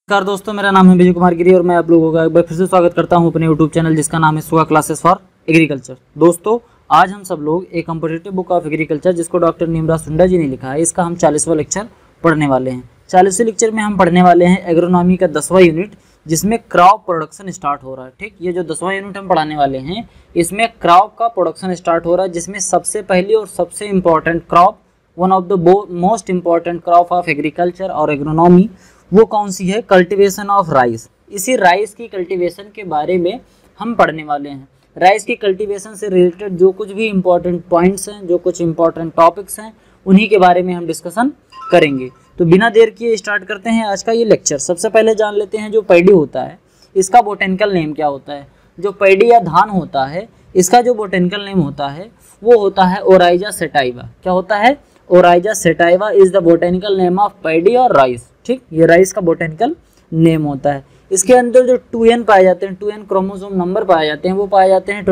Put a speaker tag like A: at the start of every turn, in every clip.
A: नमस्कार दोस्तों, मेरा नाम है विजय कुमार गिरी और मैं आप लोगों का एक बार फिर से स्वागत करता हूं अपने यूट्यूब चैनल जिसका नाम है सुगा क्लासेस फॉर एग्रीकल्चर। दोस्तों, आज हम सब लोग एक कॉम्पिटिटिव बुक ऑफ एग्रीकल्चर जिसको डॉक्टर नीमराज सुंडा जी ने लिखा है, इसका हम 40वां लेक्चर पढ़ने वाले हैं। 40वें लेक्चर में हम पढ़ने वाले हैं एग्रोनॉमी का 10वां यूनिट जिसमें क्रॉप प्रोडक्शन स्टार्ट हो रहा है। ठीक, ये जो 10वां यूनिट हम पढ़ाने वाले हैं इसमें क्रॉप का प्रोडक्शन स्टार्ट हो रहा है, जिसमें सबसे पहली और सबसे important crop, one of the most important crop of agriculture और एग्रोनॉमी, वो कौन सी है? Cultivation of rice. इसी राइस की कल्टीवेशन के बारे में हम पढ़ने वाले हैं। राइस की कल्टीवेशन से रिलेटेड जो कुछ भी इम्पोर्टेंट पॉइंट्स हैं, जो कुछ इम्पोर्टेंट टॉपिक्स हैं, उन्हीं के बारे में हम डिस्कशन करेंगे। तो बिना देर किए स्टार्ट करते हैं आज का ये लेक्चर। सबसे पहले जान लेते हैं जो पैडी होता है इसका बोटेनिकल नेम क्या होता है। जो पैडी या धान होता है इसका जो बोटेनिकल नेम होता है वो होता है ओराइजा सेटाइवा। क्या होता है? Oryza sativa is the botanical name of paddy और राइस। ठीक, ये राइस का बोटेनिकल नेम होता है। इसके अंदर जो 2n पाए जाते हैं, 2n क्रोमोसोम नंबर पाए जाते हैं, वो पाए जाते हैं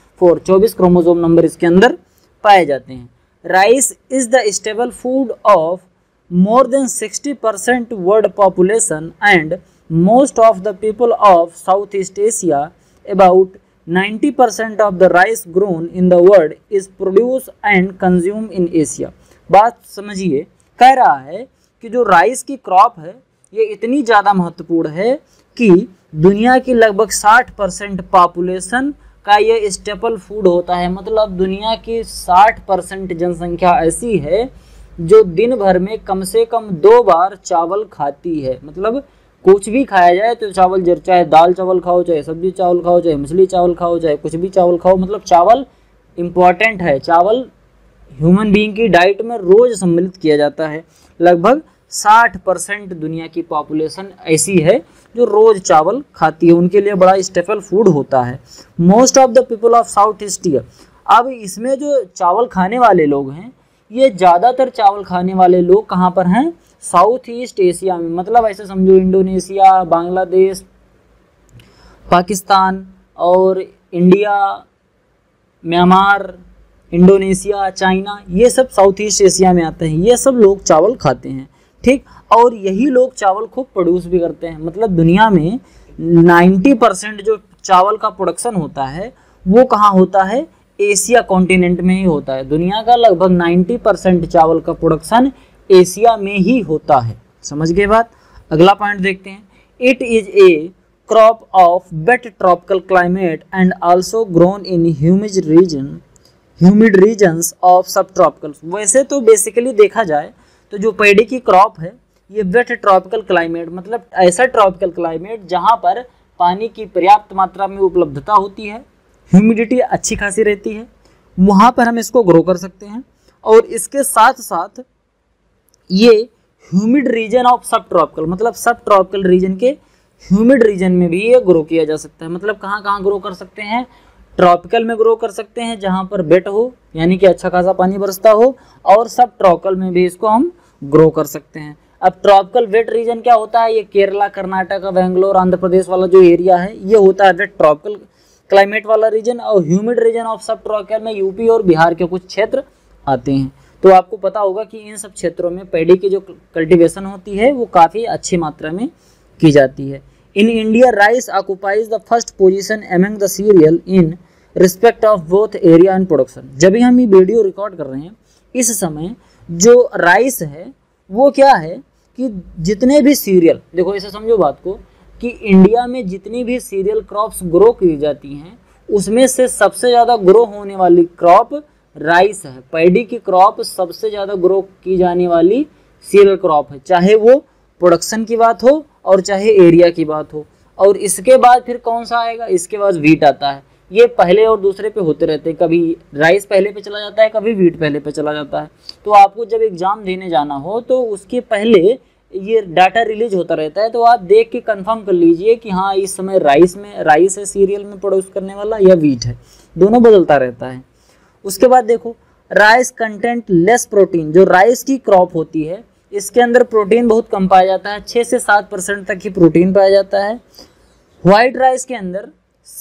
A: 24 क्रोमोसोम नंबर इसके अंदर पाए जाते हैं। Rice is the stable food of more than 60% world population and most of the people of South East Asia. About 90% of the rice grown in the world is produce and consume in Asia. बात समझिए, कह रहा है कि जो rice की crop है ये इतनी ज़्यादा महत्वपूर्ण है कि दुनिया की लगभग 60% पॉपुलेशन का ये स्टेपल फूड होता है। मतलब दुनिया की 60% जनसंख्या ऐसी है जो दिन भर में कम से कम 2 बार चावल खाती है। मतलब कुछ भी खाया जाए तो चावल जरूर, चाहे दाल चावल खाओ, चाहे सब्जी चावल खाओ, चाहे मछली चावल खाओ, चाहे कुछ भी चावल खाओ, मतलब चावल इम्पॉर्टेंट है। चावल ह्यूमन बीइंग की डाइट में रोज सम्मिलित किया जाता है। लगभग 60% दुनिया की पॉपुलेशन ऐसी है जो रोज चावल खाती है, उनके लिए बड़ा स्टेपल फूड होता है। Most of the people of South East Asia. अब इसमें जो चावल खाने वाले लोग हैं ये ज़्यादातर चावल खाने वाले लोग कहाँ पर हैं? साउथ ईस्ट एशिया में। मतलब ऐसे समझो इंडोनेशिया, बांग्लादेश, पाकिस्तान और इंडिया, म्यांमार, इंडोनेशिया, चाइना, ये सब साउथ ईस्ट एशिया में आते हैं। ये सब लोग चावल खाते हैं। ठीक, और यही लोग चावल खूब प्रोड्यूस भी करते हैं। मतलब दुनिया में 90% जो चावल का प्रोडक्शन होता है वो कहाँ होता है? एशिया कॉन्टिनेंट में ही होता है। दुनिया का लगभग 90% चावल का प्रोडक्शन एशिया में ही होता है। समझ गए बात? अगला पॉइंट देखते हैं। It is a crop of wet tropical climate and also grown in humid regions of sub tropical. वैसे तो बेसिकली देखा जाए तो जो पैडी की क्रॉप है ये वेट ट्रॉपिकल क्लाइमेट, मतलब ऐसा ट्रॉपिकल क्लाइमेट जहाँ पर पानी की पर्याप्त मात्रा में उपलब्धता होती है, ह्यूमिडिटी अच्छी खासी रहती है, वहाँ पर हम इसको ग्रो कर सकते हैं। और इसके साथ साथ ये humid region of sub tropical, मतलब सब ट्रॉपिकल रीजन के ह्यूमिड रीजन में भी ये ग्रो किया जा सकता है। मतलब कहाँ कहाँ ग्रो कर सकते हैं? ट्रॉपिकल में ग्रो कर सकते हैं जहाँ पर वेट हो, यानी कि अच्छा खासा पानी बरसता हो, और सब ट्रॉपिकल में भी इसको हम ग्रो कर सकते हैं। अब ट्रॉपिकल वेट रीजन क्या होता है? ये केरला, कर्नाटक, बेंगलोर, आंध्र प्रदेश वाला जो एरिया है ये होता है वेट ट्रॉपिकल क्लाइमेट वाला रीजन। और humid region of sub tropical में यूपी और बिहार के कुछ क्षेत्र आते हैं। तो आपको पता होगा कि इन सब क्षेत्रों में पैडी की जो कल्टीवेशन होती है वो काफ़ी अच्छी मात्रा में की जाती है। In India rice occupies the first position among the cereal in respect of both area and production. जब भी हम ये वीडियो रिकॉर्ड कर रहे हैं इस समय जो राइस है वो क्या है कि जितने भी सीरियल, देखो ऐसे समझो बात को कि इंडिया में जितनी भी सीरियल क्रॉप्स ग्रो की जाती हैं उसमें से सबसे ज़्यादा ग्रो होने वाली क्रॉप राइस है। पैडी की क्रॉप सबसे ज़्यादा ग्रो की जाने वाली सीरियल क्रॉप है, चाहे वो प्रोडक्शन की बात हो और चाहे एरिया की बात हो। और इसके बाद फिर कौन सा आएगा? इसके बाद वीट आता है। ये पहले और दूसरे पे होते रहते हैं, कभी राइस पहले पे चला जाता है, कभी वीट पहले पे चला जाता है। तो आपको जब एग्जाम देने जाना हो तो उसके पहले ये डाटा रिलीज होता रहता है, तो आप देख के कंफर्म कर लीजिए कि हाँ इस समय राइस है सीरियल में प्रोड्यूस करने वाला या वीट है, दोनों बदलता रहता है। उसके बाद देखो राइस कंटेंट लेस प्रोटीन। जो राइस की क्रॉप होती है इसके अंदर प्रोटीन बहुत कम पाया जाता है, 6 से 7% तक ही प्रोटीन पाया जाता है। व्हाइट राइस के अंदर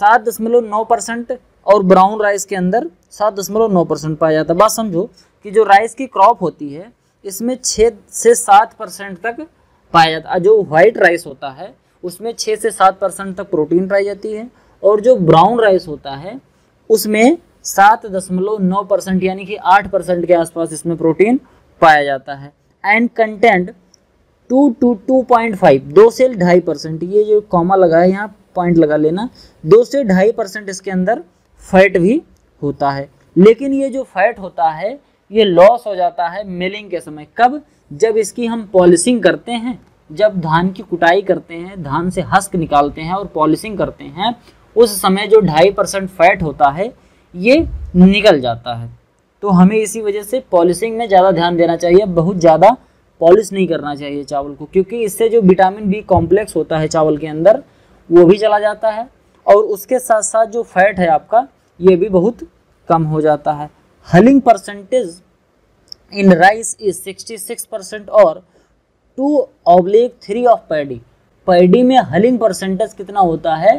A: 7.9% और ब्राउन राइस के अंदर 7.9% पाया जाता है। बात समझो कि जो राइस की क्रॉप होती है इसमें 6 से 7% तक पाया जाता है। जो व्हाइट राइस होता है उसमें 6 से 7% तक प्रोटीन पाई जाती है, और जो ब्राउन राइस होता है उसमें 7.9% यानी कि 8% के आसपास इसमें प्रोटीन पाया जाता है। एंड कंटेंट 2 to 2.5, 2 से 2.5%, ये जो कॉमा लगा है यहाँ पॉइंट लगा लेना, 2 से 2.5% इसके अंदर फैट भी होता है। लेकिन ये जो फैट होता है ये लॉस हो जाता है मिलिंग के समय। कब? जब इसकी हम पॉलिशिंग करते हैं, जब धान की कुटाई करते हैं, धान से हस्क निकालते हैं और पॉलिशिंग करते हैं, उस समय जो 2.5% फैट होता है ये निकल जाता है। तो हमें इसी वजह से पॉलिशिंग में ज़्यादा ध्यान देना चाहिए, बहुत ज़्यादा पॉलिश नहीं करना चाहिए चावल को, क्योंकि इससे जो विटामिन बी कॉम्प्लेक्स होता है चावल के अंदर वो भी चला जाता है, और उसके साथ साथ जो फैट है आपका ये भी बहुत कम हो जाता है। Hulling percentage in rice is 66% और 2/3 ऑफ पैडी। पैडी में हलिंग परसेंटेज कितना होता है?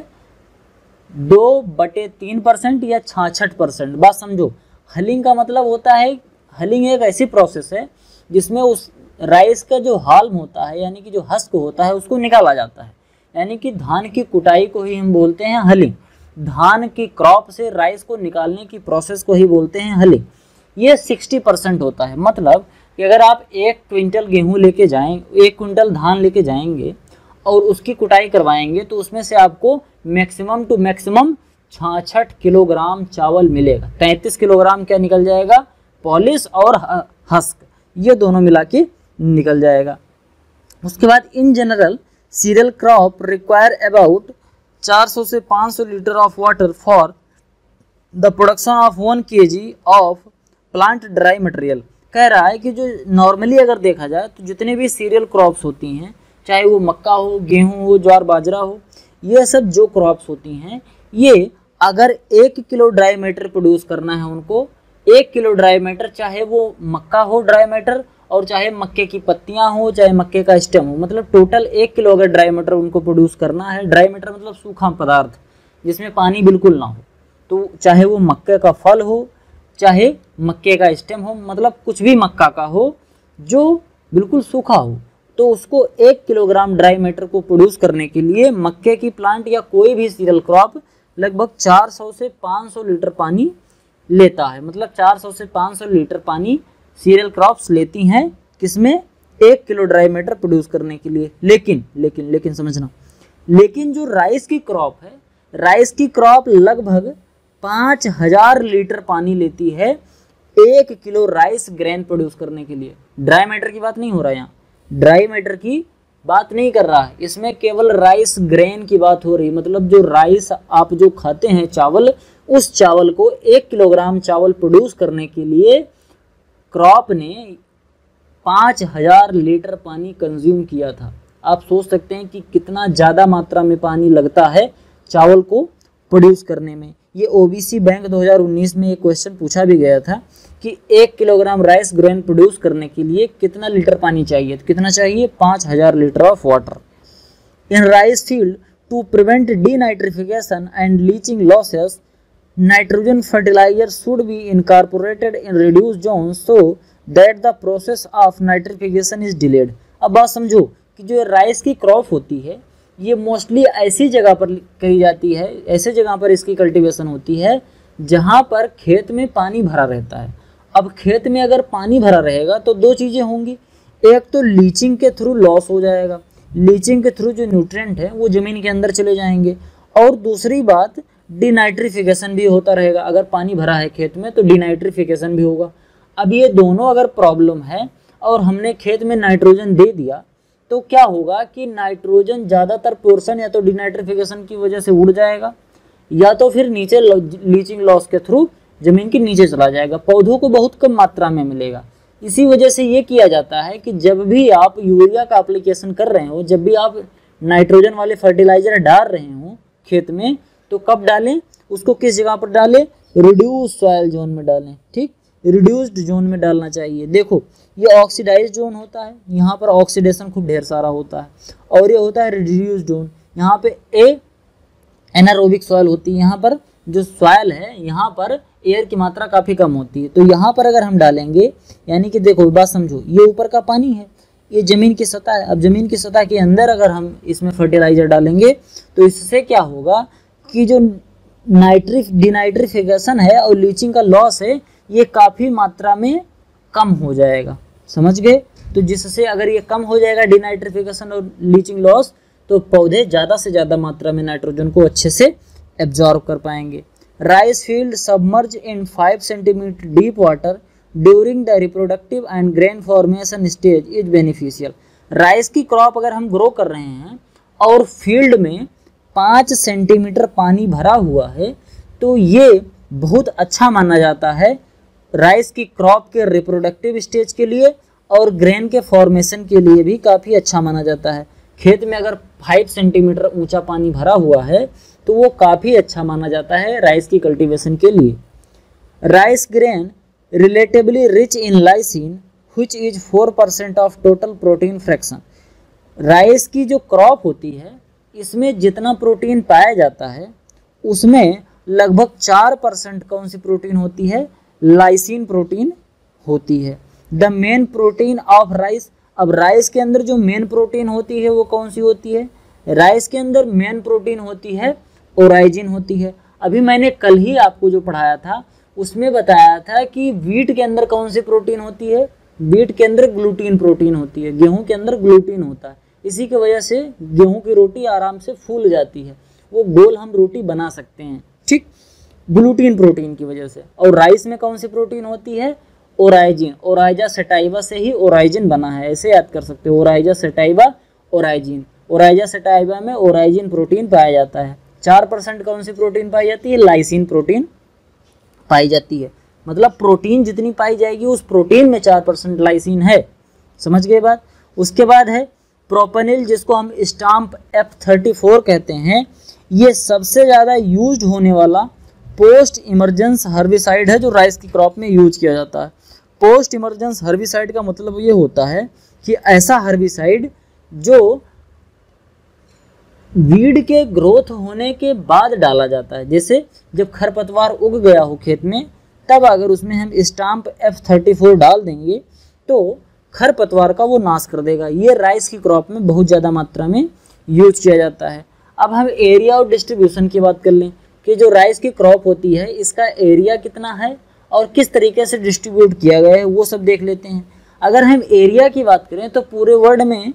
A: 2/3% या 66%। बात समझो, हलिंग का मतलब होता है, हलिंग एक ऐसी प्रोसेस है जिसमें उस राइस का जो हाल्म होता है यानी कि जो हस्क होता है उसको निकाला जाता है, यानी कि धान की कुटाई को ही हम बोलते हैं हलिंग। धान की क्रॉप से राइस को निकालने की प्रोसेस को ही बोलते हैं हलिंग। ये 60% होता है। मतलब कि अगर आप 1 क्विंटल गेहूं लेके जाएं, 1 क्विंटल धान लेके जाएंगे और उसकी कुटाई करवाएंगे तो उसमें से आपको मैक्सिमम टू मैक्सिमम 66 किलोग्राम चावल मिलेगा। 33 किलोग्राम क्या निकल जाएगा? पॉलिश और हस्क, ये दोनों मिला के निकल जाएगा। उसके बाद in general cereal crop require about 400 से 500 litre of water for the production of 1 kg of plant dry material. कह रहा है कि जो नॉर्मली अगर देखा जाए तो जितने भी सीरियल क्रॉप्स होती हैं, चाहे वो मक्का हो, गेहूं हो, ज्वार बाजरा हो, ये सब जो क्रॉप्स होती हैं, ये अगर 1 किलो ड्राई मैटर प्रोड्यूस करना है उनको, 1 किलो ड्राई मैटर, चाहे वो मक्का हो ड्राई मैटर और चाहे मक्के की पत्तियां हो, चाहे मक्के का स्टेम हो, मतलब टोटल 1 किलो अगर ड्राई मैटर उनको प्रोड्यूस करना है, ड्राई मैटर मतलब सूखा पदार्थ जिसमें पानी बिल्कुल ना हो, तो चाहे वो मक्के का फल हो, चाहे मक्के का स्टेम हो, मतलब कुछ भी मक्का का हो जो बिल्कुल सूखा हो, तो उसको 1 किलोग्राम ड्राई मैटर को प्रोड्यूस करने के लिए मक्के की प्लांट या कोई भी सीरियल क्रॉप लगभग 400 से 500 लीटर पानी लेता है। मतलब 400 से 500 लीटर पानी सीरियल क्रॉप्स लेती हैं, किसमें? 1 किलो ड्राई मैटर प्रोड्यूस करने के लिए। लेकिन समझना, लेकिन जो राइस की क्रॉप है, राइस की क्रॉप लगभग 5000 लीटर पानी लेती है 1 किलो राइस ग्रेन प्रोड्यूस करने के लिए। ड्राई मैटर की बात नहीं हो रहा है यहाँ, ड्राई मैटर की बात नहीं कर रहा है, इसमें केवल राइस ग्रेन की बात हो रही। मतलब जो राइस आप जो खाते हैं चावल, उस चावल को 1 किलोग्राम चावल प्रोड्यूस करने के लिए क्रॉप ने 5000 लीटर पानी कंज्यूम किया था। आप सोच सकते हैं कि कितना ज़्यादा मात्रा में पानी लगता है चावल को प्रोड्यूस करने में। ये ओबीसी बैंक 2019 में एक क्वेश्चन पूछा भी गया था कि 1 किलोग्राम राइस ग्रेन प्रोड्यूस करने के लिए कितना लीटर पानी चाहिए? तो कितना चाहिए? 5000 litre of water. In rice field to prevent denitrification and leaching losses, nitrogen fertiliser should be incorporated in reduced zone so that the process of nitrification is delayed. अब बात समझो कि जो राइस की क्रॉप होती है ये मोस्टली ऐसी जगह पर करी जाती है, ऐसे जगह पर इसकी कल्टीवेशन होती है जहाँ पर खेत में पानी भरा रहता है। अब खेत में अगर पानी भरा रहेगा तो 2 चीज़ें होंगी, एक तो लीचिंग के थ्रू लॉस हो जाएगा, लीचिंग के थ्रू जो न्यूट्रिएंट है वो ज़मीन के अंदर चले जाएंगे, और दूसरी बात डिनाइट्रिफिकेशन भी होता रहेगा। अगर पानी भरा है खेत में तो डिनाइट्रिफिकेशन भी होगा। अब ये दोनों अगर प्रॉब्लम है और हमने खेत में नाइट्रोजन दे दिया तो क्या होगा कि नाइट्रोजन ज़्यादातर पोर्शन या तो डिनाइट्रिफिकेशन की वजह से उड़ जाएगा या तो फिर नीचे लीचिंग लॉस के थ्रू ज़मीन के नीचे चला जाएगा, पौधों को बहुत कम मात्रा में मिलेगा। इसी वजह से ये किया जाता है कि जब भी आप यूरिया का एप्लीकेशन कर रहे हो, जब भी आप नाइट्रोजन वाले फर्टिलाइजर डाल रहे हो खेत में, तो कब डालें उसको, किस जगह पर डालें? रिड्यूस सॉइल जोन में डालें। ठीक, रिड्यूस्ड जोन में डालना चाहिए। देखो ये ऑक्सीडाइज जोन होता है, यहाँ पर ऑक्सीडेशन खूब ढेर सारा होता है, और ये होता है रिड्यूस्ड जोन। यहाँ पे एनारोबिक सॉइल होती है, यहाँ पर जो सॉइल है यहाँ पर एयर की मात्रा काफ़ी कम होती है। तो यहाँ पर अगर हम डालेंगे, यानी कि देखो बात समझो, ये ऊपर का पानी है, ये ज़मीन की सतह है। अब ज़मीन की सतह के अंदर अगर हम इसमें फर्टिलाइज़र डालेंगे तो इससे क्या होगा कि जो डिनाइट्रिफिकेशन है और लीचिंग का लॉस है ये काफ़ी मात्रा में कम हो जाएगा। समझ गए? तो जिससे अगर ये कम हो जाएगा डिनाइट्रिफिकेशन और लीचिंग लॉस, तो पौधे ज़्यादा से ज़्यादा मात्रा में नाइट्रोजन को अच्छे से एब्जॉर्ब कर पाएंगे। Rice field submerge in 5 centimetre deep water during the reproductive and grain formation stage is beneficial. Rice की क्रॉप अगर हम ग्रो कर रहे हैं और फील्ड में 5 सेंटीमीटर पानी भरा हुआ है तो ये बहुत अच्छा माना जाता है राइस की क्रॉप के रिप्रोडक्टिव स्टेज के लिए और ग्रेन के फॉर्मेशन के लिए भी काफ़ी अच्छा माना जाता है। खेत में अगर 5 सेंटीमीटर ऊंचा पानी भरा हुआ है तो वो काफ़ी अच्छा माना जाता है राइस की कल्टीवेशन के लिए। Rice grain relatively rich in lysine which is 4% of total protein fraction. Rice की जो क्रॉप होती है इसमें जितना प्रोटीन पाया जाता है उसमें लगभग 4% कौन सी प्रोटीन होती है? लाइसिन प्रोटीन होती है। The main protein of rice. अब राइस के अंदर जो मेन प्रोटीन होती है वो कौन सी होती है? राइस के अंदर मेन प्रोटीन होती है ओराइजिन होती है। अभी मैंने कल ही आपको जो पढ़ाया था उसमें बताया था कि वीट के अंदर कौन सी प्रोटीन होती है? वीट के अंदर ग्लूटीन प्रोटीन होती है। गेहूं के अंदर ग्लूटीन होता है। इसी की वजह से गेहूं की रोटी आराम से फूल जाती है, वो गोल हम रोटी बना सकते हैं, ठीक, ग्लूटीन प्रोटीन की वजह से। और राइस में कौन सी प्रोटीन होती है? ओराइजिन। ओराइजा सेटाइवा से ही ओराइजिन बना है, ऐसे याद कर सकते हो, Oryza sativa oryzenin. Oryza sativa में ओराइजिन प्रोटीन पाया जाता है। 4% कौन सी प्रोटीन पाई जाती है? लाइसिन प्रोटीन पाई जाती है। मतलब प्रोटीन जितनी पाई जाएगी उस प्रोटीन में 4% लाइसिन है। समझ गए बात? उसके बाद है प्रोपेनिल, जिसको हम स्टाम्प F34 कहते हैं। ये सबसे ज़्यादा यूज होने वाला पोस्ट इमरजेंस हर्बिसाइड है जो राइस की क्रॉप में यूज किया जाता है। पोस्ट इमरजेंस हर्बिसाइड का मतलब ये होता है कि ऐसा हर्बिसाइड जो वीड के ग्रोथ होने के बाद डाला जाता है। जैसे जब खरपतवार उग गया हो खेत में, तब अगर उसमें हम स्टाम्प F34 डाल देंगे तो खरपतवार का वो नाश कर देगा। ये राइस की क्रॉप में बहुत ज़्यादा मात्रा में यूज किया जाता है। अब हम एरिया और डिस्ट्रीब्यूशन की बात कर लें कि जो राइस की क्रॉप होती है इसका एरिया कितना है और किस तरीके से डिस्ट्रीब्यूट किया गया है वो सब देख लेते हैं। अगर हम एरिया की बात करें तो पूरे वर्ल्ड में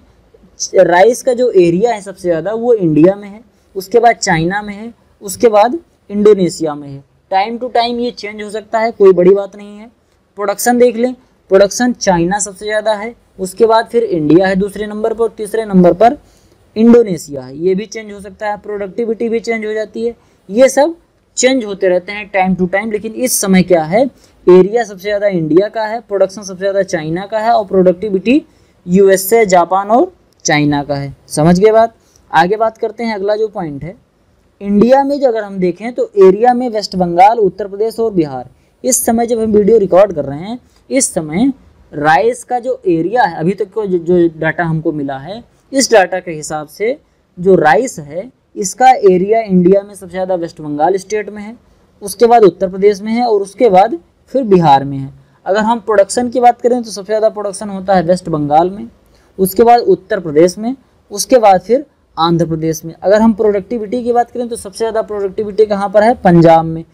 A: राइस का जो एरिया है सबसे ज़्यादा वो इंडिया में है, उसके बाद चाइना में है, उसके बाद इंडोनेशिया में है। टाइम टू टाइम ये चेंज हो सकता है, कोई बड़ी बात नहीं है। प्रोडक्शन देख लें, प्रोडक्शन चाइना सबसे ज़्यादा है, उसके बाद फिर इंडिया है दूसरे नंबर पर, तीसरे नंबर पर इंडोनेशिया है। ये भी चेंज हो सकता है, प्रोडक्टिविटी भी चेंज हो जाती है। ये सब चेंज होते रहते हैं टाइम टू टाइम। लेकिन इस समय क्या है, एरिया सबसे ज़्यादा इंडिया का है, प्रोडक्शन सबसे ज़्यादा चाइना का है और प्रोडक्टिविटी USA, जापान और चाइना का है। समझ गए बात? आगे बात करते हैं। अगला जो पॉइंट है, इंडिया में जो अगर हम देखें तो एरिया में वेस्ट बंगाल, उत्तर प्रदेश और बिहार, इस समय जब हम वीडियो रिकॉर्ड कर रहे हैं इस समय राइस का जो एरिया है, अभी तक को जो डाटा हमको मिला है, इस डाटा के हिसाब से जो राइस है इसका एरिया इंडिया में सबसे ज़्यादा वेस्ट बंगाल स्टेट में है, उसके बाद उत्तर प्रदेश में है और उसके बाद फिर बिहार में है। अगर हम प्रोडक्शन की बात करें तो सबसे ज़्यादा प्रोडक्शन होता है वेस्ट बंगाल में, उसके बाद उत्तर प्रदेश में, उसके बाद फिर आंध्र प्रदेश में। अगर हम प्रोडक्टिविटी की बात करें तो सबसे ज़्यादा प्रोडक्टिविटी कहाँ पर है? पंजाब में,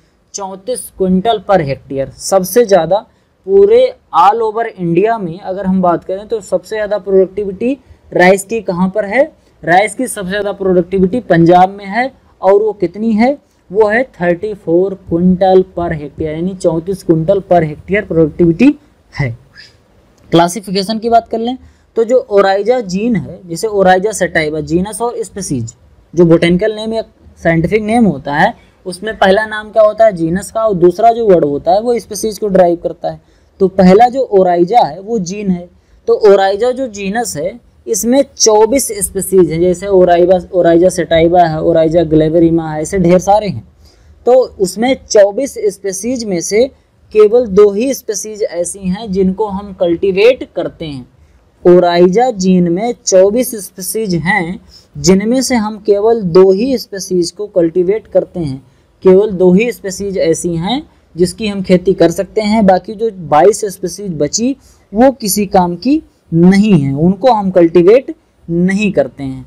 A: 34 क्विंटल पर हेक्टेयर। सबसे ज़्यादा पूरे ऑल ओवर इंडिया में अगर हम बात करें तो सबसे ज़्यादा प्रोडक्टिविटी राइस की कहाँ पर है? राइस की सबसे ज़्यादा प्रोडक्टिविटी पंजाब में है और वो कितनी है? वो है 34 क्विंटल पर हेक्टेयर, यानी 34 क्विंटल पर हेक्टेयर प्रोडक्टिविटी है। क्लासिफिकेशन की बात कर लें तो जो ओराइजा जीन है, जैसे ओराइजा सेटाइवा, जीनस और स्पीसीज, जो बोटेनिकल नेम या साइंटिफिक नेम होता है उसमें पहला नाम क्या होता है? जीनस का, और दूसरा जो वर्ड होता है वो स्पीसीज को ड्राइव करता है। तो पहला जो ओराइजा है वो जीन है। तो ओराइजा जो जीनस है इसमें 24 स्पीसीज है, जैसे ओराइजा सेटाइवा है, ओराइजा ग्लेवेरिमा है, ऐसे ढेर सारे हैं। तो उसमें 24 स्पीसीज में से केवल 2 ही स्पीसीज ऐसी हैं जिनको हम कल्टीवेट करते हैं। ओराइजा जीन में 24 स्पीसीज हैं जिनमें से हम केवल 2 ही स्पीसीज को कल्टीवेट करते हैं। केवल 2 ही स्पीसीज ऐसी हैं जिसकी हम खेती कर सकते हैं, बाकी जो 22 स्पीसीज बची वो किसी काम की नहीं है, उनको हम कल्टीवेट नहीं करते हैं।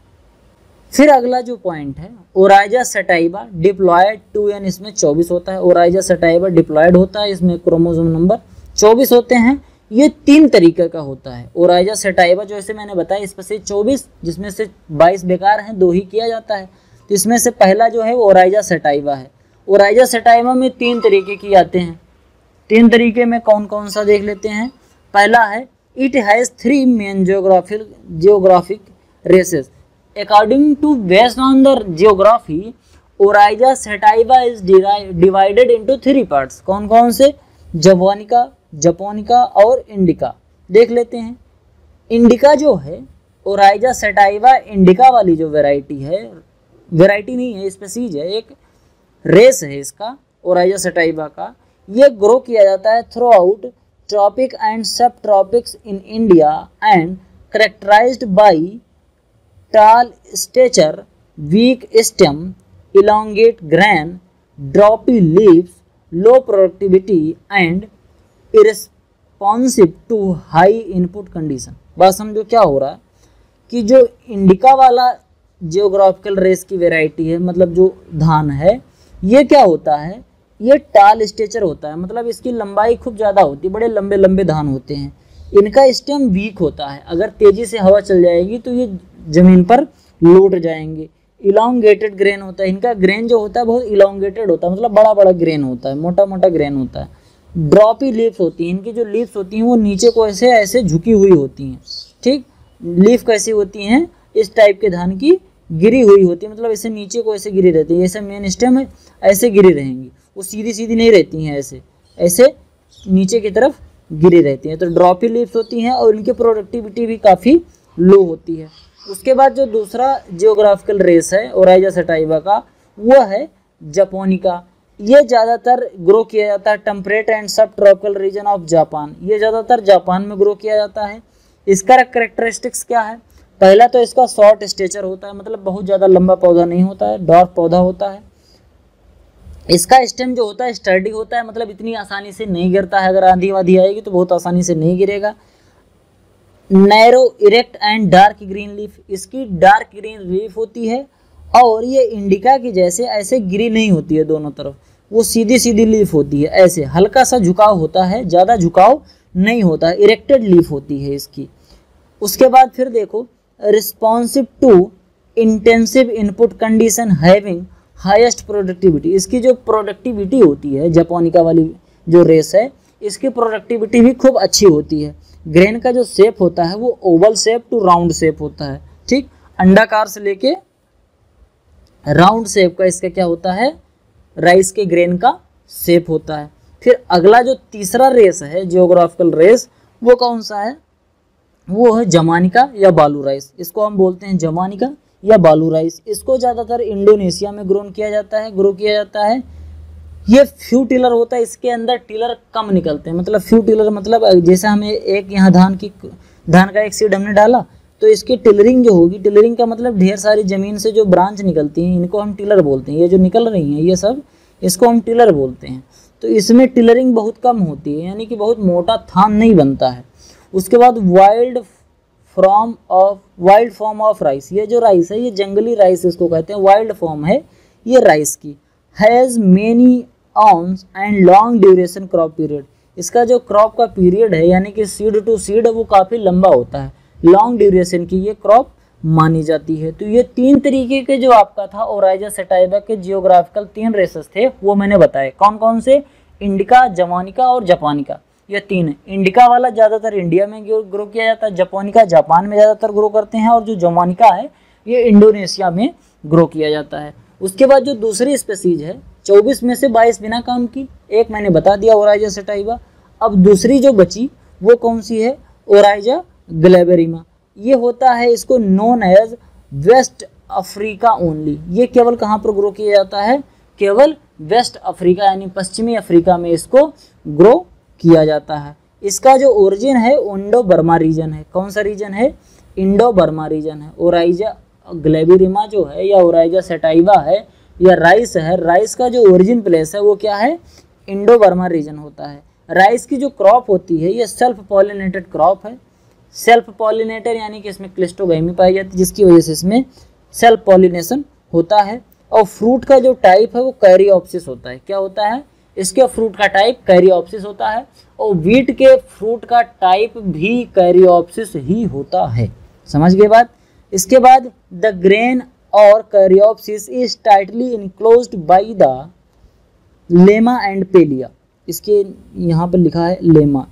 A: फिर अगला जो पॉइंट है ओराइजा सटाइवा डिप्लॉयड 2n, इसमें 24 होता है। ओराइजा सटाइवा डिप्लॉयड होता है, इसमें क्रोमोसोम नंबर 24 होते हैं। ये 3 तरीके का होता है ओराइजा सटाइवा, जो ऐसे मैंने बताया इसमें से 24, जिसमें से 22 बेकार हैं, 2 ही किया जाता है। तो इसमें से पहला जो है वो ओराइजा सटाइवा है। ओराइजा सटाइवा में 3 तरीके की आते हैं। 3 तरीके में कौन कौन सा देख लेते हैं। पहला है it has 3 main geographic races according to based on the geography. Oryza sativa is divided into 3 parts. कौन कौन से? जवानिका, जपोनिका और इंडिका। देख लेते हैं। इंडिका जो है ओराइजा सटाइवा, इंडिका वाली जो वैरायटी है, वैरायटी नहीं है, स्पीसीज है, एक रेस है इसका ओराइजा सटाइवा का। ये ग्रो किया जाता है throughout tropic and subtropics in India and characterised by tall stature, weak stem, elongate grain, droppy leaves, low productivity and irresponsive to high input condition। बात समझो क्या हो रहा है कि जो इंडिका वाला जियोग्राफिकल रेस की वैरायटी है, मतलब जो धान है, ये क्या होता है, ये टाल स्टेचर होता है, मतलब इसकी लंबाई खूब ज़्यादा होती है, बड़े लंबे लंबे धान होते हैं। इनका स्टेम वीक होता है, अगर तेज़ी से हवा चल जाएगी तो ये ज़मीन पर लौट जाएंगे। इलांगेटेड ग्रेन होता है, इनका ग्रेन जो होता है बहुत इलांगेटेड होता है, मतलब बड़ा बड़ा ग्रेन होता है, मोटा मोटा ग्रेन होता है। ड्रॉपी लीव्स होती हैं, इनकी जो लीव्स होती हैं वो नीचे को ऐसे ऐसे झुकी हुई होती हैं। ठीक, लीफ कैसी होती हैं, इस टाइप के धान की गिरी हुई होती है, मतलब ऐसे नीचे को ऐसे गिरी रहती है। ऐसे मेन स्टेम है, ऐसे गिरी रहेंगी, वो सीधी सीधी नहीं रहती हैं, ऐसे ऐसे नीचे की तरफ गिरी रहती हैं। तो ड्रॉपी लीव्स होती हैं और इनकी प्रोडक्टिविटी भी काफ़ी लो होती है। उसके बाद जो दूसरा जियोग्राफिकल रेस है ओराइजा सटाइवा का, वो है जपोनिका। ये ज़्यादातर ग्रो किया जाता है टेम्परेट एंड सब ट्रॉपिकल रीजन ऑफ जापान। ये ज़्यादातर जापान में ग्रो किया जाता है। इसका करेक्टरिस्टिक्स क्या है? पहला तो इसका शॉर्ट स्टेचर होता है, मतलब बहुत ज़्यादा लंबा पौधा नहीं होता है, डॉर्फ पौधा होता है। इसका स्टेम जो होता है स्टर्डी होता है, मतलब इतनी आसानी से नहीं गिरता है, अगर आंधी वाधी आएगी तो बहुत आसानी से नहीं गिरेगा। Narrow erect and dark green leaf, इसकी डार्क ग्रीन लीफ होती है और ये इंडिका की जैसे ऐसे गिरी नहीं होती है दोनों तरफ, वो सीधी सीधी लीफ होती है, ऐसे हल्का सा झुकाव होता है, ज़्यादा झुकाव नहीं होता है, इरेक्टेड लीफ होती है इसकी। उसके बाद फिर देखो responsive to intensive input condition having highest productivity. इसकी जो प्रोडक्टिविटी होती है जपोनिका वाली जो रेस है, इसकी प्रोडक्टिविटी भी खूब अच्छी होती है। ग्रेन का जो शेप होता है वो oval shape to round shape होता है। ठीक, अंडाकार से लेके राउंड शेप का इसका क्या होता है, राइस के ग्रेन का शेप होता है। फिर अगला जो तीसरा रेस है जियोग्राफिकल रेस, वो कौन सा है? वो है जमानिका या बालू राइस। इसको हम बोलते हैं जमानिका या बालू राइस। इसको ज़्यादातर इंडोनेशिया में ग्रो किया जाता है। ये फ्यू टिलर होता है, इसके अंदर टिलर कम निकलते हैं, मतलब फ्यू टिलर मतलब जैसे हमें एक यहाँ धान का एक सीड हमने डाला तो इसकी टिलरिंग जो होगी, टिलरिंग का मतलब ढेर सारी ज़मीन से जो ब्रांच निकलती हैं इनको हम टिलर बोलते हैं। ये जो निकल रही हैं ये सब, इसको हम टिलर बोलते हैं। तो इसमें टिलरिंग बहुत कम होती है, यानी कि बहुत मोटा थान नहीं बनता है। उसके बाद वाइल्ड फॉर्म ऑफ राइस, ये जो राइस है ये जंगली राइस इसको कहते हैं, वाइल्ड फॉर्म है ये राइस की। Has many awns and long duration crop period. इसका जो क्रॉप का पीरियड है यानी कि सीड टू सीड वो काफ़ी लंबा होता है, लॉन्ग ड्यूरेशन की ये क्रॉप मानी जाती है। तो ये 3 तरीके के जो आपका था ओराइजा सटाइवा के जियोग्राफिकल 3 रेसेस थे, वो मैंने बताए। कौन कौन से? इंडिका, जमानिका और जापानिका, ये 3 है। इंडिका वाला ज़्यादातर इंडिया में ग्रो किया जाता है, जापानिका जापान में ज़्यादातर ग्रो करते हैं, और जो जमानिका है ये इंडोनेशिया में ग्रो किया जाता है। उसके बाद जो दूसरी स्पीसीज है 24 में से 22 बिना काम की, एक मैंने बता दिया ओराइजा सटाइवा। अब दूसरी जो बची वो कौन सी है? Oryza glaberrima. ये होता है, इसको known as West Africa only. ये केवल कहाँ पर ग्रो किया जाता है? केवल वेस्ट अफ्रीका यानी पश्चिमी अफ्रीका में इसको ग्रो किया जाता है। इसका जो ओरिजिन है इंडो बर्मा रीजन है। कौन सा रीजन है? इंडो बर्मा रीजन है। ओराइजा ग्लेबेरिमा जो है या ओराइजा सटाइवा है या राइस है, राइस का जो ओरिजिन प्लेस है वो क्या है? इंडो बर्मा रीजन होता है। राइस की जो क्रॉप होती है ये सेल्फ पॉलिनेटेड क्रॉप है। सेल्फ पॉलिनेटर यानी कि इसमें क्लिस्टोगैमी पाई जाती है, जिसकी वजह से इसमें सेल्फ पॉलिनेशन होता है। और फ्रूट का जो टाइप है वो कैरियोप्सिस होता है। क्या होता है? इसके फ्रूट का टाइप कैरियोप्सिस होता है, और वीट के फ्रूट का टाइप भी कैरियोप्सिस ही होता है। समझ गए बात? इसके बाद द ग्रेन और caryopsis is tightly enclosed by the lemma and palea. इसके यहाँ पर लिखा है lemma,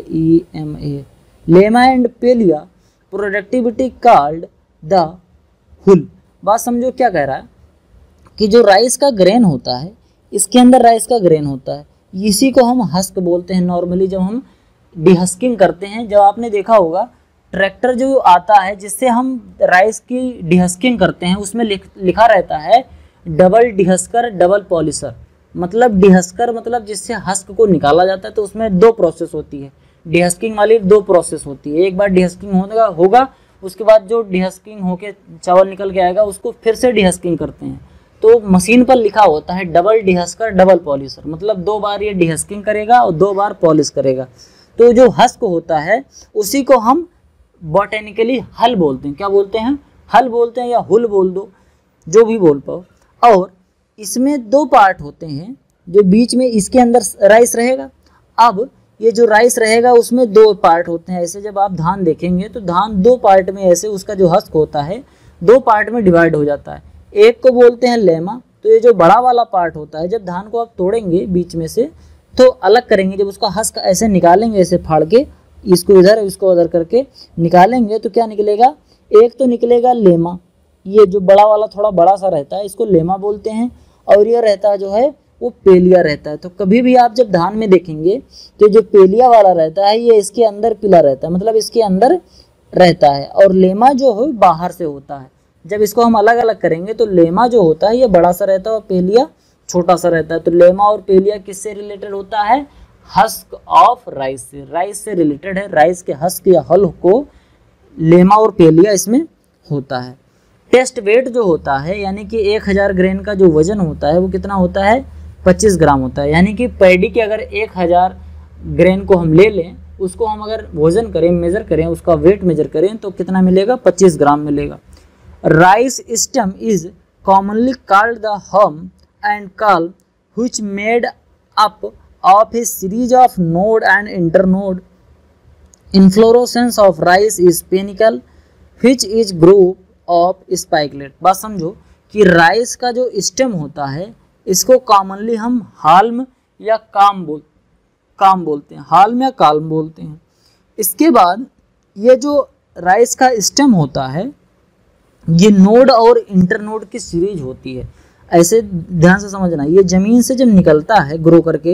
A: LEMA, lemma and palea productivity called the hull. बात समझो क्या कह रहा है कि जो राइस का ग्रेन होता है, इसके अंदर राइस का ग्रेन होता है, इसी को हम हस्क बोलते हैं। नॉर्मली जब हम डिहस्किंग करते हैं, जब आपने देखा होगा ट्रैक्टर जो आता है जिससे हम राइस की डिहस्किंग करते हैं, उसमें लिखा रहता है डबल डिहस्कर डबल पॉलिशर। मतलब डिहस्कर मतलब जिससे हस्क को निकाला जाता है, तो उसमें दो प्रोसेस होती है, डिहस्किंग वाली दो प्रोसेस होती है। एक बार डिहस्किंग होगा, उसके बाद जो डिहस्किंग होके चावल निकल के आएगा उसको फिर से डिहस्किंग करते हैं। तो मशीन पर लिखा होता है डबल डिहस्कर डबल पॉलिशर, मतलब 2 बार ये डिहस्किंग करेगा और 2 बार पॉलिश करेगा। तो जो हस्क होता है उसी को हम बॉटेनिकली हल बोलते हैं। क्या बोलते हैं? हल बोलते हैं, या हुल बोल दो, जो भी बोल पाओ। और इसमें 2 पार्ट होते हैं, जो बीच में इसके अंदर राइस रहेगा। अब ये जो राइस रहेगा उसमें 2 पार्ट होते हैं। ऐसे जब आप धान देखेंगे तो धान 2 पार्ट में, ऐसे उसका जो हस्क होता है 2 पार्ट में डिवाइड हो जाता है। एक को बोलते हैं लेमा। तो ये जो बड़ा वाला पार्ट होता है, जब धान को आप तोड़ेंगे बीच में से तो अलग करेंगे, जब उसका हस्क ऐसे निकालेंगे, ऐसे फाड़ के इसको इधर इसको उधर करके निकालेंगे, तो क्या निकलेगा? एक तो निकलेगा लेमा, ये जो बड़ा वाला थोड़ा बड़ा सा रहता है इसको लेमा बोलते हैं, और ये रहता है जो है वो पेलिया रहता है। तो कभी भी आप जब धान में देखेंगे तो जो पेलिया वाला रहता है ये इसके अंदर पिला रहता है, मतलब इसके अंदर रहता है, और लेमा जो है बाहर से होता है। जब इसको हम अलग अलग करेंगे तो लेमा जो होता है ये बड़ा सा रहता है और पेलिया छोटा सा रहता है। तो लेमा और पेलिया किससे रिलेटेड होता है? हस्क ऑफ राइस से, राइस से रिलेटेड है। राइस के हस्क या हल को लेमा और पेलिया इसमें होता है। टेस्ट वेट जो होता है, यानी कि 1000 ग्रेन का जो वजन होता है वो कितना होता है? 25 ग्राम होता है। यानी कि पैडी के अगर 1000 ग्रेन को हम ले लें, उसको हम अगर वजन करें, मेजर करें, उसका वेट मेजर करें तो कितना मिलेगा? 25 ग्राम मिलेगा। Rice stem is commonly called the haulm and culm which made up of a series of node and internode. Inflorescence of rice is panicle which is group of spikelet. बात समझो कि rice का जो stem होता है इसको commonly हम हाल्म या काम बोलते हैं, हाल्म या काल्म बोलते हैं। इसके बाद ये जो राइस का स्टेम होता है ये नोड और इंटरनोड की सीरीज होती है। ऐसे ध्यान से समझना, ये जमीन से जब निकलता है ग्रो करके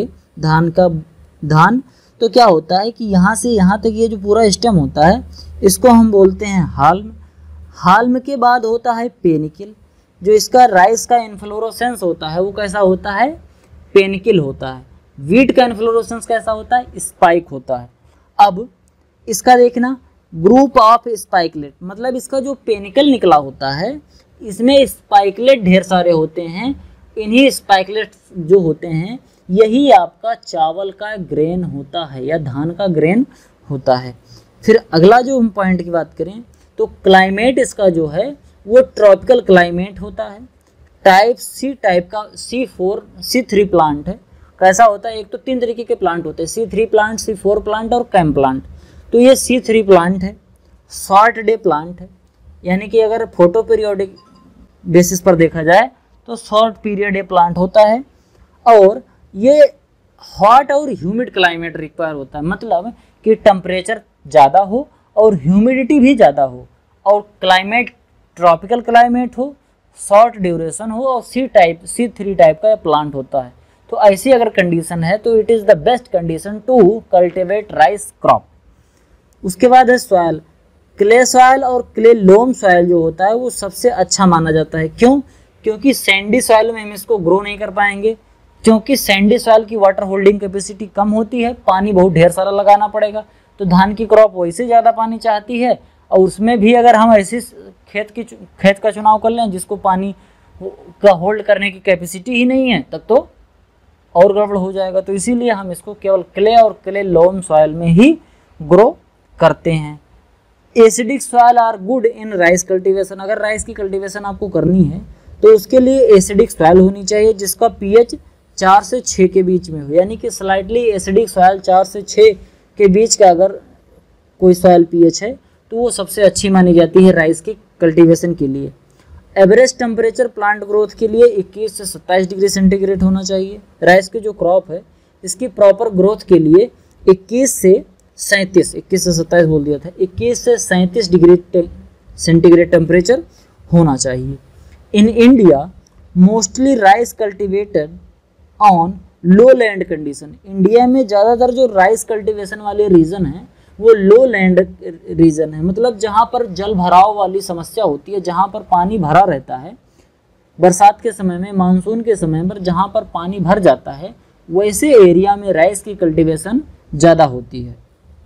A: धान, तो क्या होता है कि यहाँ से यहाँ तक ये जो पूरा स्टेम होता है इसको हम बोलते हैं हाल्म। हाल्म के बाद होता है पेनिकल। जो इसका राइस का इन्फ्लोरेसेंस होता है वो कैसा होता है? पेनिकल होता है। वीट का इन्फ्लोरेसेंस कैसा होता है? स्पाइक होता है। अब इसका देखना, ग्रुप ऑफ स्पाइकलेट, मतलब इसका जो पेनिकल निकला होता है इसमें स्पाइकलेट ढेर सारे होते हैं। इन्हीं स्पाइकलेट जो होते हैं यही आपका चावल का ग्रेन होता है या धान का ग्रेन होता है। फिर अगला जो हम पॉइंट की बात करें तो क्लाइमेट इसका जो है वो ट्रॉपिकल क्लाइमेट होता है। टाइप का C3 प्लांट है। कैसा होता है? एक तो 3 तरीके के प्लांट होते हैं, C3 प्लांट, C4 प्लांट और कैम प्लांट। तो ये C3 प्लांट है। शॉर्ट डे प्लांट है, यानी कि अगर फोटो पीरियोडिक बेसिस पर देखा जाए तो शॉर्ट पीरियड डे प्लांट होता है। और ये हॉट और ह्यूमिड क्लाइमेट रिक्वायर होता है, मतलब कि टेम्परेचर ज़्यादा हो और ह्यूमिडिटी भी ज़्यादा हो, और क्लाइमेट ट्रॉपिकल क्लाइमेट हो, शॉर्ट ड्यूरेशन हो, और C3 टाइप का प्लांट होता है। तो ऐसी अगर कंडीशन है तो it is the best condition to cultivate rice crop. उसके बाद है सॉयल। क्ले सॉयल और क्ले लोम सॉयल जो होता है वो सबसे अच्छा माना जाता है। क्यों? क्योंकि सैंडी सॉयल में हम इसको ग्रो नहीं कर पाएंगे, क्योंकि सैंडी सॉयल की वाटर होल्डिंग कैपेसिटी कम होती है, पानी बहुत ढेर सारा लगाना पड़ेगा। तो धान की क्रॉप वैसे ज़्यादा पानी चाहती है, और उसमें भी अगर हम ऐसे खेत का चुनाव कर लें जिसको पानी का होल्ड करने की कैपेसिटी ही नहीं है, तब तो और गड़बड़ हो जाएगा। तो इसीलिए हम इसको केवल क्ले और क्ले लोम सॉयल में ही ग्रो करते हैं। Acidic soil are good in rice cultivation. अगर राइस की कल्टीवेशन आपको करनी है तो उसके लिए एसिडिक सॉइल होनी चाहिए जिसका पीएच 4 से 6 के बीच में हो, यानी कि स्लाइटली एसिडिक सॉइल 4 से 6 के बीच का अगर कोई सॉइल पीएच है तो वो सबसे अच्छी मानी जाती है राइस की कल्टीवेशन के लिए। एवरेज टेम्परेचर प्लांट ग्रोथ के लिए 21 से 27 डिग्री सेंटीग्रेड होना चाहिए। राइस की जो क्रॉप है इसकी प्रॉपर ग्रोथ के लिए 21 से 27 बोल दिया था, 21 से 37 डिग्री सेंटीग्रेड टेम्परेचर होना चाहिए। In India mostly rice cultivated on low land condition. India में ज़्यादातर जो राइस कल्टीवेशन वाले रीजन हैं वो लो लैंड रीजन है, मतलब जहाँ पर जल भराव वाली समस्या होती है, जहाँ पर पानी भरा रहता है बरसात के समय में, मानसून के समय पर जहाँ पर पानी भर जाता है वैसे एरिया में राइस की कल्टीवेशन ज़्यादा होती है।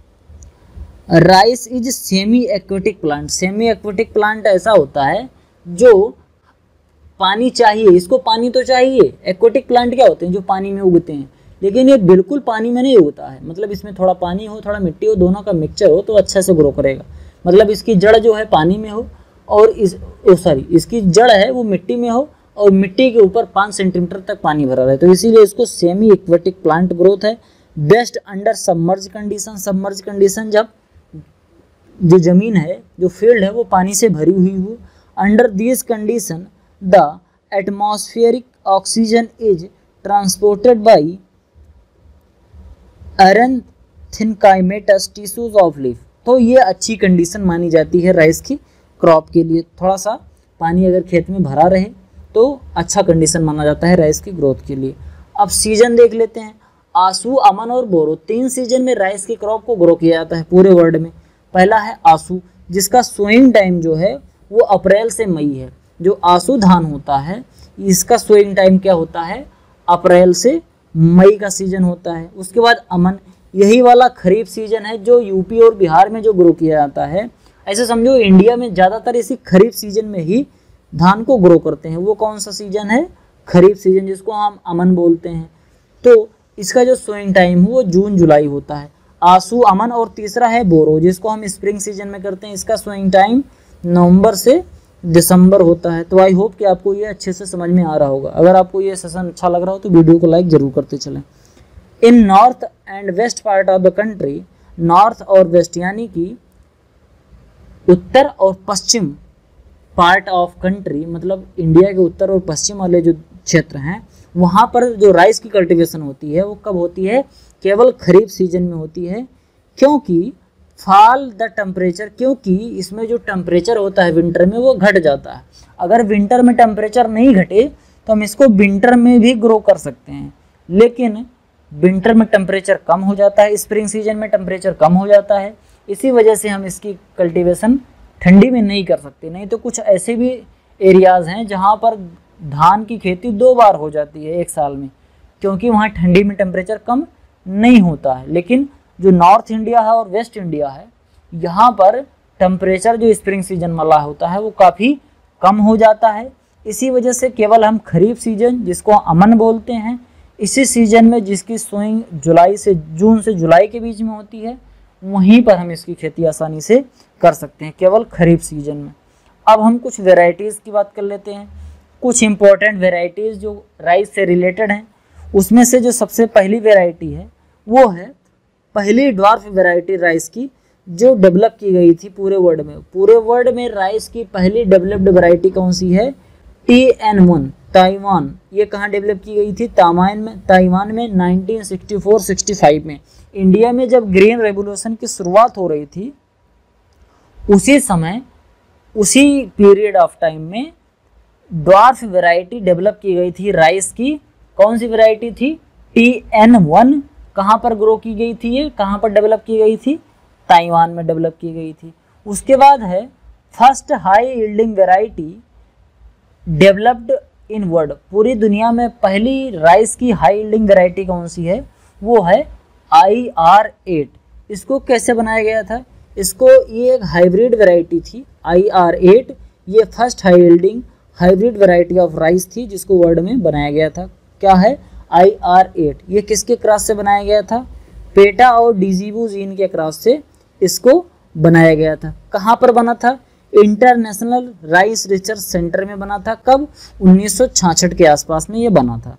A: Rice is semi aquatic plant. Semi aquatic plant ऐसा होता है जो पानी चाहिए, इसको पानी तो चाहिए। एक्वेटिक प्लांट क्या होते हैं, जो पानी में उगते हैं, लेकिन ये बिल्कुल पानी में नहीं उगता है, मतलब इसमें थोड़ा पानी हो थोड़ा मिट्टी हो, दोनों का मिक्सचर हो तो अच्छा से ग्रो करेगा। मतलब इसकी जड़ जो है पानी में हो और इसकी जड़ है वो मिट्टी में हो और मिट्टी के ऊपर 5 सेंटीमीटर तक पानी भरा रहे, तो इसीलिए इसको सेमी एक्वेटिक प्लांट ग्रोथ है। Best under submerge condition. Submerge condition जब जो जमीन है, जो फील्ड है वो पानी से भरी हुई हो। Under this condition the atmospheric oxygen is transported by aerenchymatous tissues of leaf. तो ये अच्छी कंडीशन मानी जाती है राइस की क्रॉप के लिए। थोड़ा सा पानी अगर खेत में भरा रहे तो अच्छा कंडीशन माना जाता है राइस की ग्रोथ के लिए। अब सीजन देख लेते हैं। आंसू, अमन और बोरो 3 सीजन में राइस की क्रॉप को ग्रो किया जाता है पूरे वर्ल्ड में। पहला है आंसू, जिसका सोइंग टाइम जो है वो अप्रैल से मई है। जो आंसू धान होता है इसका सोइंग टाइम क्या होता है, अप्रैल से मई का सीजन होता है। उसके बाद अमन, यही वाला खरीफ सीजन है जो यूपी और बिहार में जो ग्रो किया जाता है। ऐसे समझो इंडिया में ज़्यादातर इसी खरीफ सीजन में ही धान को ग्रो करते हैं। वो कौन सा सीजन है, खरीफ सीजन, जिसको हम अमन बोलते हैं। तो इसका जो सोइंग टाइम है वो जून जुलाई होता है। आंसू, अमन, और तीसरा है बोरो जिसको हम स्प्रिंग सीजन में करते हैं। इसका सोइंग टाइम नवंबर से दिसंबर होता है। तो आई होप कि आपको ये अच्छे से समझ में आ रहा होगा। अगर आपको ये सेशन अच्छा लग रहा हो तो वीडियो को लाइक जरूर करते चलें। In north and west part of the country, north और वेस्ट यानी कि उत्तर और पश्चिम पार्ट ऑफ कंट्री, मतलब इंडिया के उत्तर और पश्चिम वाले जो क्षेत्र हैं वहाँ पर जो राइस की कल्टीवेशन होती है वो कब होती है, केवल खरीफ सीजन में होती है। क्योंकि फॉल द टेम्परेचर, क्योंकि इसमें जो टेम्परेचर होता है विंटर में वो घट जाता है। अगर विंटर में टेम्परेचर नहीं घटे तो हम इसको विंटर में भी ग्रो कर सकते हैं, लेकिन विंटर में टेम्परेचर कम हो जाता है, स्प्रिंग सीजन में टेम्परेचर कम हो जाता है। इसी वजह से हम इसकी कल्टीवेशन ठंडी में नहीं कर सकते। नहीं तो कुछ ऐसे भी एरियाज़ हैं जहाँ पर धान की खेती 2 बार हो जाती है एक साल में, क्योंकि वहाँ ठंडी में टेम्परेचर कम नहीं होता है। लेकिन जो नॉर्थ इंडिया है और वेस्ट इंडिया है यहाँ पर टेम्परेचर जो स्प्रिंग सीजन वाला होता है वो काफ़ी कम हो जाता है। इसी वजह से केवल हम खरीफ सीजन, जिसको अमन बोलते हैं, इसी सीजन में जिसकी सोइंग जून से जुलाई के बीच में होती है, वहीं पर हम इसकी खेती आसानी से कर सकते हैं, केवल खरीफ सीजन में। अब हम कुछ वेराइटीज़ की बात कर लेते हैं। कुछ इंपॉर्टेंट वेराइटीज़ जो राइस से रिलेटेड हैं, उसमें से जो सबसे पहली वेराइटी है वो है पहली ड्वार्फ वेराइटी राइस की, जो डेवलप की गई थी पूरे वर्ल्ड में। पूरे वर्ल्ड में राइस की पहली डेवलप्ड वेराइटी कौन सी है, TN1, ताइवान। ये कहाँ डेवलप की गई थी, ताइवान में 1964-65 में। इंडिया में जब ग्रीन रेवोल्यूशन की शुरुआत हो रही थी उसी समय, उसी पीरियड ऑफ टाइम में ड्वार्फ वैरायटी डेवलप की गई थी राइस की। कौन सी वैरायटी थी, TN1। कहाँ पर ग्रो की गई थी, ये कहाँ पर डेवलप की गई थी, ताइवान में डेवलप की गई थी। उसके बाद है first high yielding variety developed in world. पूरी दुनिया में पहली राइस की हाई यील्डिंग वैरायटी कौन सी है, वो है IR8। इसको कैसे बनाया गया था, इसको, ये एक हाइब्रिड वैरायटी थी IR8। ये first high yielding hybrid variety of rice थी जिसको वर्ल्ड में बनाया गया था। क्या है, IR8। ये किसके क्रॉस से बनाया गया था, पेटा और डिजीबू जीन के क्रॉस से इसको बनाया गया था। कहाँ पर बना था? इंटरनेशनल राइस रिसर्च सेंटर में बना था। कब? 1966 के आसपास में ये बना था।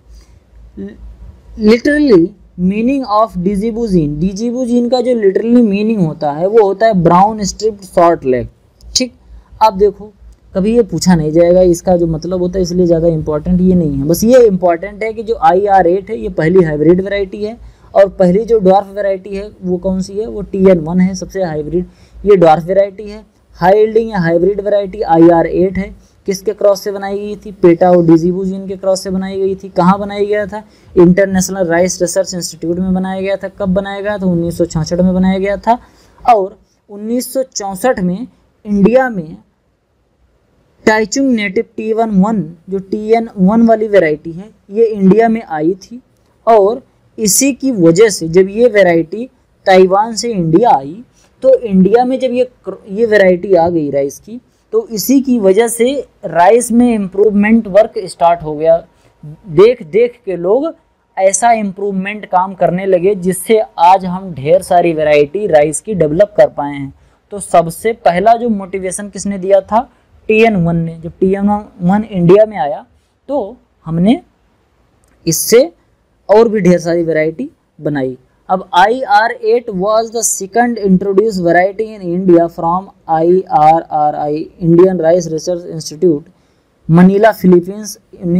A: Literally meaning of Dee geo woo gen, Dee geo woo gen का जो लिटरली मीनिंग होता है वो होता है ब्राउन स्ट्रिप्ड शॉर्ट लेग। ठीक, अब देखो कभी ये पूछा नहीं जाएगा इसका जो मतलब होता है, इसलिए ज़्यादा इंपॉर्टेंट ये नहीं है। बस ये इंपॉर्टेंट है कि जो IR8 है ये पहली हाइब्रिड वैरायटी है, और पहली जो ड्वार्फ वैरायटी है वो कौन सी है? वो TN1 है, सबसे हाइब्रिड ये ड्वार्फ वैरायटी है। हाई यील्डिंग या हाइब्रिड वैरायटी IR8 है। किसके क्रॉस से बनाई गई थी? पेटा और डिजिबुजीन के क्रॉस से बनाई गई थी। कहाँ बनाया गया था? इंटरनेशनल राइस रिसर्च इंस्टीट्यूट में बनाया गया था। कब बनाया गया था? 1966 में बनाया गया था। और 1964 में इंडिया में टाइचुंग नेटिव TN1 जो TN1 वाली वैरायटी है ये इंडिया में आई थी, और इसी की वजह से जब ये वैरायटी ताइवान से इंडिया आई तो इंडिया में जब ये वैरायटी आ गई राइस की, तो इसी की वजह से राइस में इम्प्रूवमेंट वर्क स्टार्ट हो गया। देख देख के लोग ऐसा इम्प्रूवमेंट काम करने लगे जिससे आज हम ढेर सारी वैरायटी राइस की डेवलप कर पाए हैं। तो सबसे पहला जो मोटिवेशन किसने दिया था? TN1 ने। जब TN1 इंडिया में आया तो हमने इससे और भी ढेर सारी वैरायटी बनाई। अब IR8 was the second introduced variety in India from IRRI Indian rice research institute Manila Philippines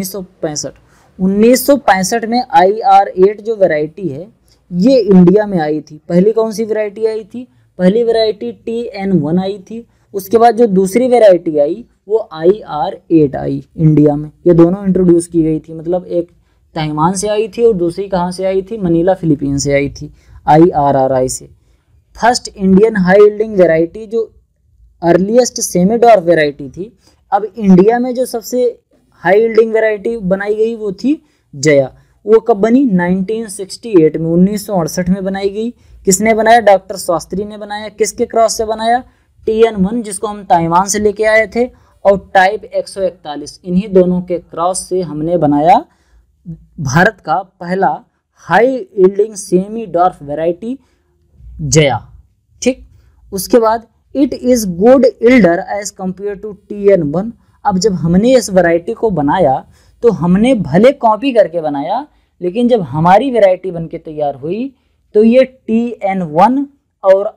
A: 1965 में IR8 जो वैरायटी है ये इंडिया में आई थी। पहली कौन सी वैरायटी आई थी? पहली वैरायटी TN1 आई थी। उसके बाद जो दूसरी वैरायटी आई वो IR8 आई इंडिया में। ये दोनों इंट्रोड्यूस की गई थी, मतलब एक ताइवान से आई थी और दूसरी कहाँ से आई थी? मनीला फिलीपीन से आई थी, IRRI से। First Indian high yielding variety जो अर्लीस्ट सेमी ड्वार्फ वैरायटी थी, अब इंडिया में जो सबसे हाई यील्डिंग वैरायटी बनाई गई वो थी जया। वो कब बनी? 1968 में, 1968 में बनाई गई। किसने बनाया? डॉक्टर शास्त्री ने बनाया। किसके क्रॉस से बनाया? TN1 जिसको हम ताइवान से लेके आए थे, और टाइप 141, इन्हीं दोनों के क्रॉस से हमने बनाया भारत का पहला high yielding semi dwarf variety Jaya. ठीक, उसके बाद it is good yielder as compare to TN1। अब जब हमने इस वैरायटी को बनाया तो हमने भले कॉपी करके बनाया, लेकिन जब हमारी वैरायटी बनके तैयार हुई तो ये TN1 और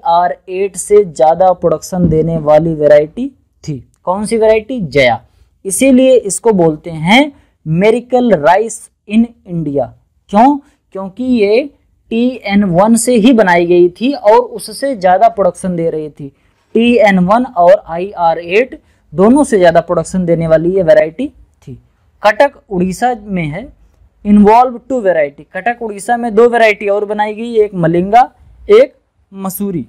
A: IR8 से ज़्यादा प्रोडक्शन देने वाली वैरायटी थी। कौन सी वैरायटी? जया। इसीलिए इसको बोलते हैं मेरिकल राइस इन इंडिया। क्यों? क्योंकि ये TN1 से ही बनाई गई थी और उससे ज़्यादा प्रोडक्शन दे रही थी। TN1 और IR8 दोनों से ज़्यादा प्रोडक्शन देने वाली ये वैरायटी थी। कटक उड़ीसा में है। Involve to variety, Cuttack Orissa में दो वैरायटी और बनाई गई, एक मलिंगा एक मसूरी।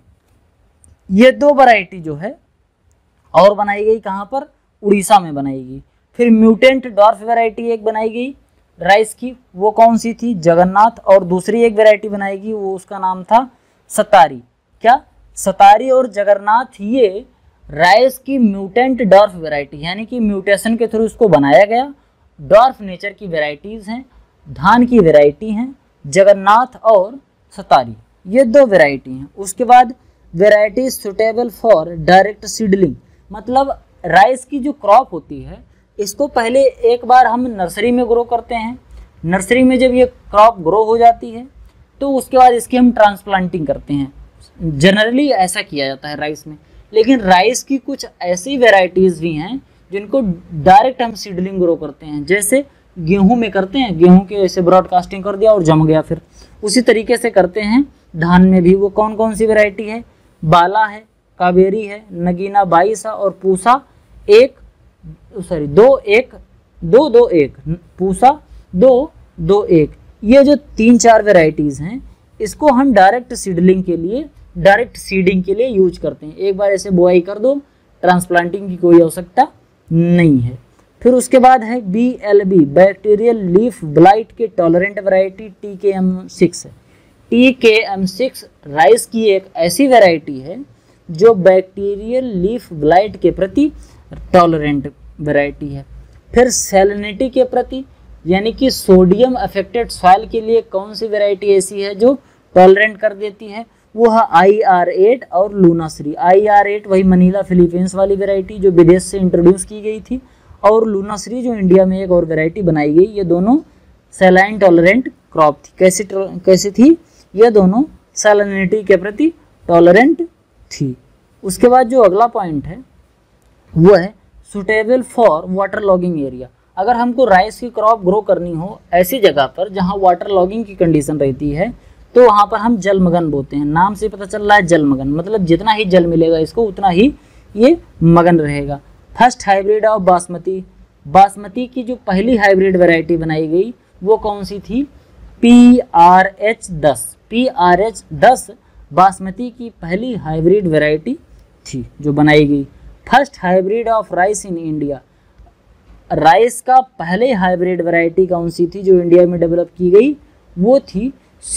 A: ये दो वैरायटी जो है और बनाई गई कहाँ पर? उड़ीसा में बनाई गई। फिर म्यूटेंट ड्वार्फ वैरायटी एक बनाई गई राइस की, वो कौन सी थी? जगन्नाथ। और दूसरी एक वैरायटी बनाएगी वो उसका नाम था सतारी। क्या? सतारी और जगन्नाथ ये राइस की म्यूटेंट ड्वार्फ वैरायटी, यानी कि म्यूटेशन के थ्रू इसको बनाया गया। ड्वार्फ नेचर की वैरायटीज़ हैं, धान की वैरायटी हैं जगन्नाथ और सतारी, ये दो वैरायटी हैं। उसके बाद variety suitable for direct seedling, मतलब राइस की जो क्रॉप होती है इसको पहले एक बार हम नर्सरी में ग्रो करते हैं। नर्सरी में जब ये क्रॉप ग्रो हो जाती है तो उसके बाद इसकी हम ट्रांसप्लांटिंग करते हैं। जनरली ऐसा किया जाता है राइस में। लेकिन राइस की कुछ ऐसी वैरायटीज़ भी हैं जिनको डायरेक्ट हम सीडलिंग ग्रो करते हैं, जैसे गेहूं में करते हैं, गेहूं के ऐसे ब्रॉडकास्टिंग कर दिया और जम गया, फिर उसी तरीके से करते हैं धान में भी। वो कौन कौन सी वैरायटी है? बाला है, कावेरी है, नगीना 22 और पूसा 2-2-1, पूसा 2-2-1। ये जो 3-4 वैरायटीज़ हैं इसको हम डायरेक्ट सीडलिंग के लिए, डायरेक्ट सीडिंग के लिए यूज करते हैं। एक बार ऐसे बुआई कर दो, ट्रांसप्लांटिंग की कोई आवश्यकता नहीं है। फिर उसके बाद है BLB, बैक्टीरियल लीफ ब्लाइट के टॉलरेंट वैरायटी TKM6 है। TKM6 राइस की एक ऐसी वैरायटी है जो बैक्टीरियल लीफ ब्लाइट के प्रति टॉलरेंट वैरायटी है। फिर सैलिनिटी के प्रति, यानी कि सोडियम अफेक्टेड सॉइल के लिए कौन सी वैरायटी ऐसी है जो टॉलरेंट कर देती है? वो है IR8 और लूनाश्री। IR8 वही मनीला फिलीपींस वाली वैरायटी जो विदेश से इंट्रोड्यूस की गई थी, और लूनाश्री जो इंडिया में एक और वैरायटी बनाई गई। ये दोनों सैलाइन टॉलरेंट क्रॉप थी। कैसी थी? ये दोनों सैलिनिटी के प्रति टॉलरेंट थी। उसके बाद जो अगला पॉइंट है वो है suitable for water logging area. अगर हमको राइस की क्रॉप ग्रो करनी हो ऐसी जगह पर जहाँ वाटर लॉगिंग की कंडीशन रहती है, तो वहाँ पर हम जलमग्न बोते हैं। नाम से पता चल रहा है जलमग्न, मतलब जितना ही जल मिलेगा इसको उतना ही ये मगन रहेगा। First hybrid of basmati. Basmati की जो पहली हाइब्रिड वैरायटी बनाई गई वो कौन सी थी? PRH10। PRH10 बासमती की पहली हाइब्रिड वैरायटी थी जो बनाई गई। First hybrid of rice in India. Rice का पहले हाइब्रिड वैरायटी कौन सी थी जो इंडिया में डेवलप की गई? वो थी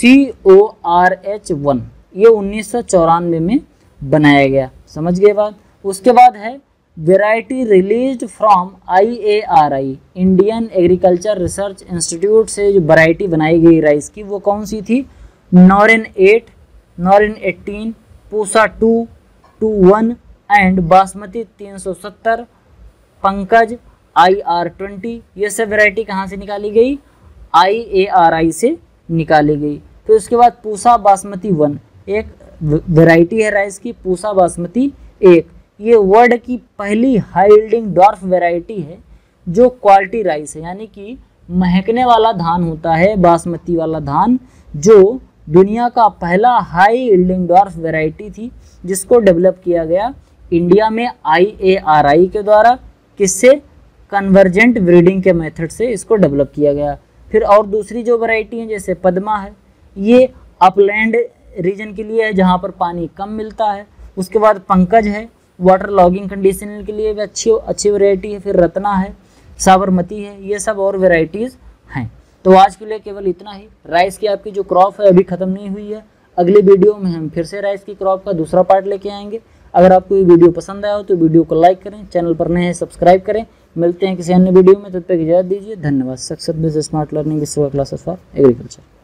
A: CORH1। ये 1994 में बनाया गया। समझ गए बात? उसके बाद है variety released from IARI, Indian agriculture research institute से जो वैरायटी बनाई गई राइस की वो कौन सी थी? Norin 8, Norin 18, Pusa 2, 21 and basmati 370, Pankaj IR20। ये सब वैरायटी कहाँ से निकाली गई? IARI से निकाली गई। फिर उसके बाद पूसा बासमती 1 एक वैरायटी है राइस की, पूसा बासमती 1। ये वर्ल्ड की पहली हाई यील्डिंग डॉर्फ वैरायटी है जो क्वालिटी राइस है, यानी कि महकने वाला धान होता है बासमती वाला धान, जो दुनिया का पहला हाई यील्डिंग डॉर्फ वैरायटी थी जिसको डेवलप किया गया इंडिया में IARI के द्वारा। किससे? कन्वर्जेंट ब्रीडिंग के मेथड से इसको डेवलप किया गया। फिर और दूसरी जो वैरायटी है जैसे पद्मा है, ये अपलैंड रीजन के लिए है जहाँ पर पानी कम मिलता है। उसके बाद पंकज है, वाटर लॉगिंग कंडीशन के लिए भी अच्छी वैरायटी है। फिर रत्ना है, साबरमती है, ये सब और वैरायटीज़ हैं। तो आज के लिए केवल इतना ही। राइस की आपकी जो क्रॉप है अभी ख़त्म नहीं हुई है। अगली वीडियो में हम फिर से राइस की क्रॉप का दूसरा पार्ट लेके आएंगे। अगर आपको ये वीडियो पसंद आया हो तो वीडियो को लाइक करें, चैनल पर नए हैं सब्सक्राइब करें। मिलते हैं किसी अन्य वीडियो में, तब तक इजाज़त दीजिए। धन्यवाद। Success business smart learning classes for agriculture.